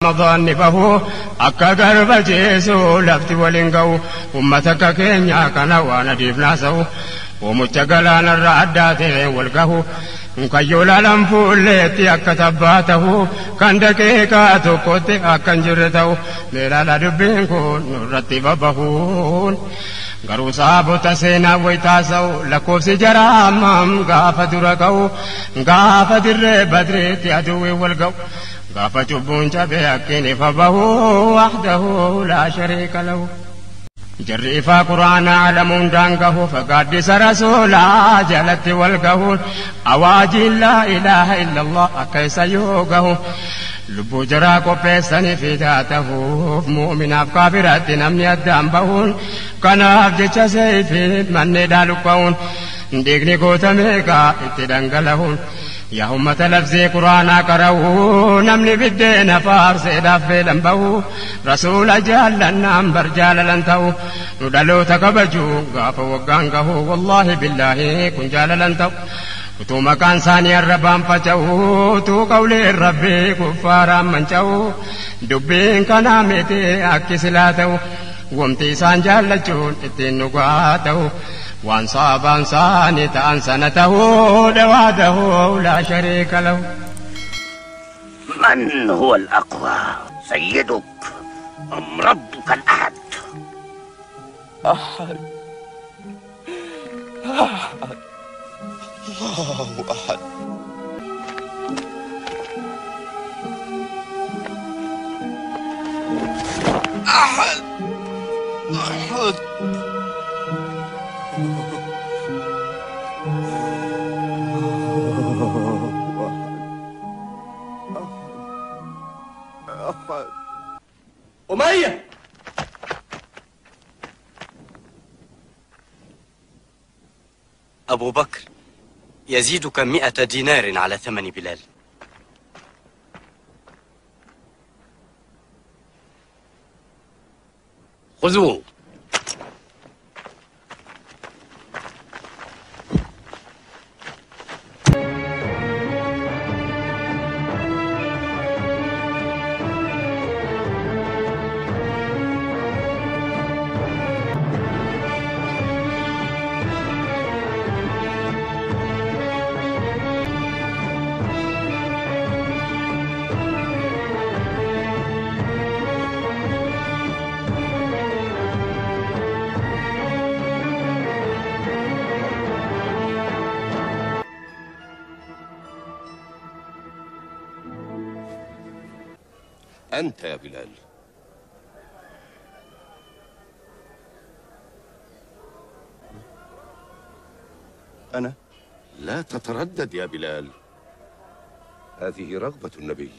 رمضان نبهو أكا قرب جيسو لفتي ولنقو أمتك كينيا كان وانا ديف ناسو ومتقلان الرعدات والقهو مكيولا لنفوليتي أكا تباته كان دكيكاتو كوتي أكا نجرتو ميلالا دبينكو نرتب بهون garuu saabota seenaa wayitaasa'u lakkoofsi jaraa hammam gaafa dura ka'u gaafa dirree badreetti aduwwi wal ga'u gaafa cubbuun cabee akkiin ifa bahu wahdahu laa shariika lahu jarri ifaa quraanaa alamuun daangahu fagaaddisa rasuulaa jalatti wal gahuun awaajiin laa ilaaha illallah akka isa yoo gahu lubbuu jaraa qopheessanii fiidaa tahuuf mu'minaaf kaafiratti namni addaan bahuun kanaaf jecha seeyfiin mannee dhaaluqqa'uun dhiigni goota meeqaa itti dhangalahuun yaa ummata labsii quraanaa qara'uu namni biddeena faarseedhaaf feelan bahuu rasuula jaallannaan bar jaalalan ta'u nu dhaloota kabajuu gaafa waggaan gahuu wallaahi billaahi kun jaalalan ta'u utuu maqaan isaanii arrabaan faca'uu utuu qawleen rabbii kuffaaraan manca'uu dubbiin kanaa miti akki silaa ta'u wamti isaan jaallachuun ittiin dhugaa ta'u وان صابان ساني سنته لواده لا شريك له. من هو الأقوى سيدك أم ربك الأحد؟ أحد أحد الله أحد. أحد أحد أمية أبو بكر يزيدك 100 دينار على ثمن بلال. خذوه. أنت يا بلال. أنا؟ لا تتردد يا بلال، هذه رغبة النبي.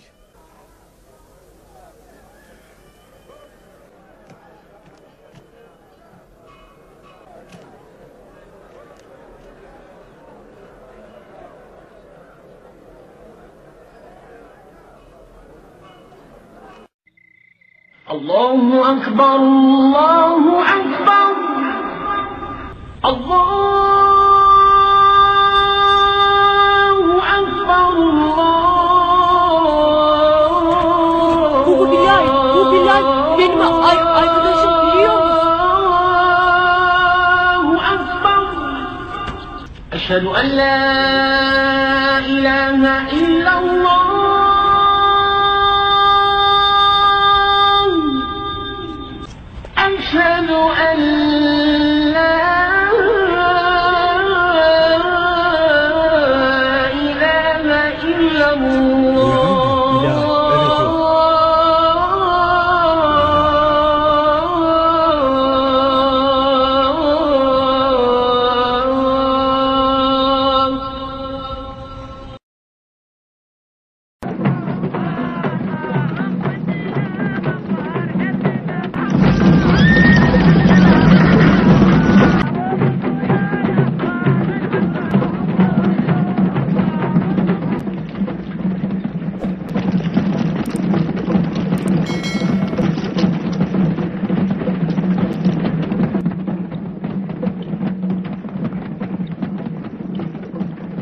الله أكبر الله أكبر الله أكبر الله. Bu Bilal benim arkadaşım biliyor musun? Allahu Ekber. Eşhedü en la ilahe illallah. أشهد أن لا إله إلا الله.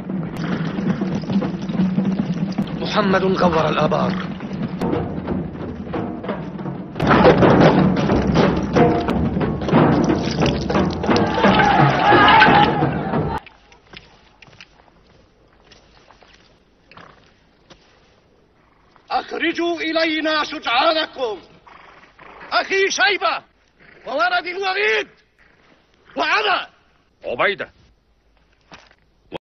محمد غور الآبار. أخرجوا إلينا شجعانكم، أخي شيبة وولد الوليد وأنا. عبيدة،